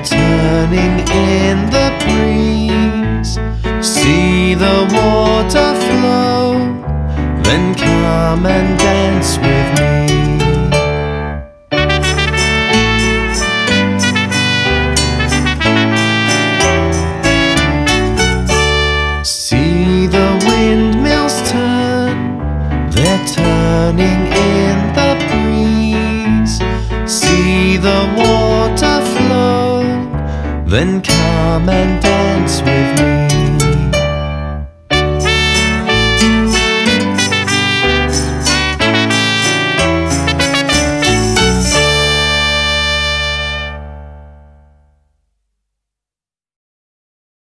they're turning in the breeze. See the water flow, then come and dance with me. See the windmills turn, they're turning in the breeze. See the water flow, then come and dance with me.